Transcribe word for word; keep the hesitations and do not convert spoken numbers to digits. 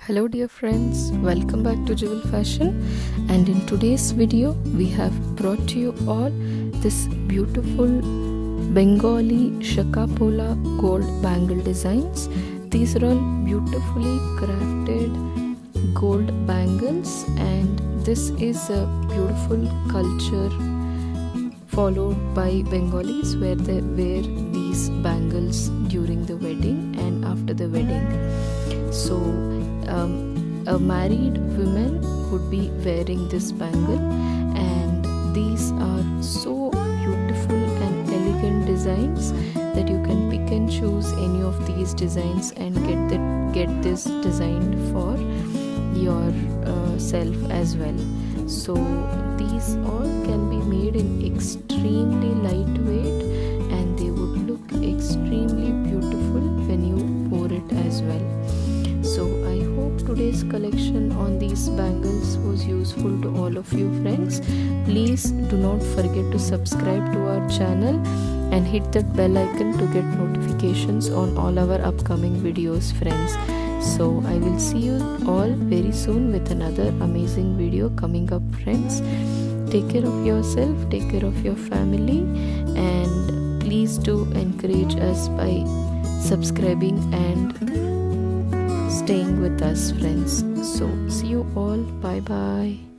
Hello dear friends, welcome back to Jewel Fashion, and in today's video we have brought to you all this beautiful Bengali Shakapola gold bangle designs. These are all beautifully crafted gold bangles, and this is a beautiful culture followed by Bengalis where they wear these bangles during the wedding and after the wedding. So um, a married woman would be wearing this bangle, and these are so beautiful and elegant designs that you can pick and choose any of these designs and get that get this designed for yourself uh, as well. So these all can be made in extremely lightweight, and they would look extremely beautiful when you pour it as well. So I hope today's collection on these bangles was useful to all of you friends. Please do not forget to subscribe to our channel and hit that bell icon to get notifications on all our upcoming videos, friends. So I will see you all very soon with another amazing video coming up, friends. Take care of yourself, take care of your family, and please do encourage us by subscribing and staying with us, friends. So see you all. Bye bye.